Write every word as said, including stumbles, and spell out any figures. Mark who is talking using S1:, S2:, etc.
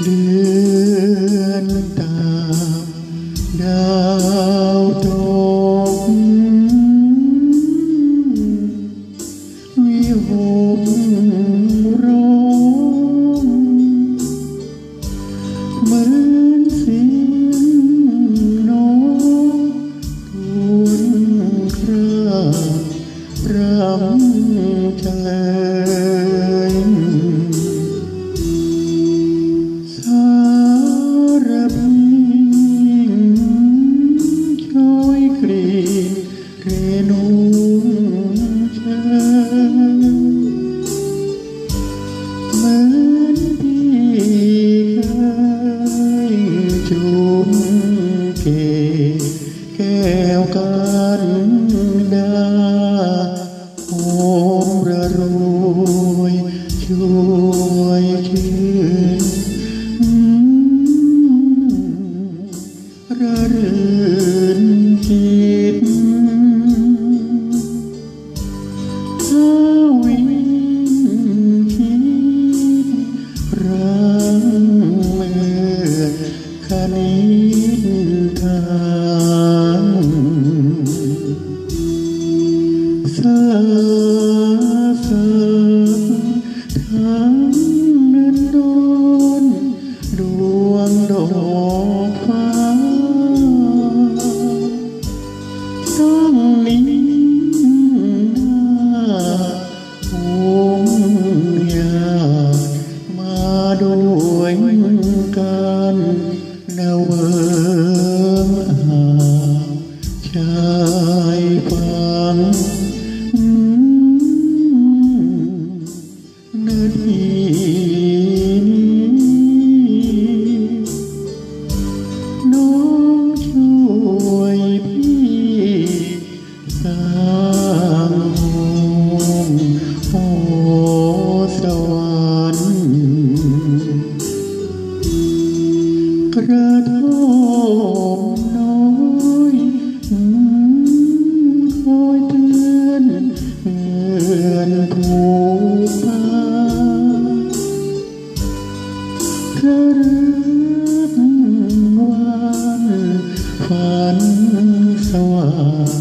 S1: เดือนตามดาวตกวิหกร้องเหมือนเสียงนกทูลคร่ำรำใจสารพิงช่วยกรีดเรนูเชยเหมือนพี่เคยจุ่มเกศแก้วกันดาหอมระรวยช่วยชื่นระรื่นจิตถ้าวิ่งคิดรังเมื่อคณิธานสาสะทั้งนั้นโดนดวงดอกฟ้าต้องนิ่งหน้าองค์ญาติมาด้วยกันนาเวิงอาชายฟังนาทีน้องช่วยพี่สร้างห้องโอสวรรค์กระทงน้อยคอยเตือนเตือนผู้ฟ้าเธอรึกวันฝันสว่าง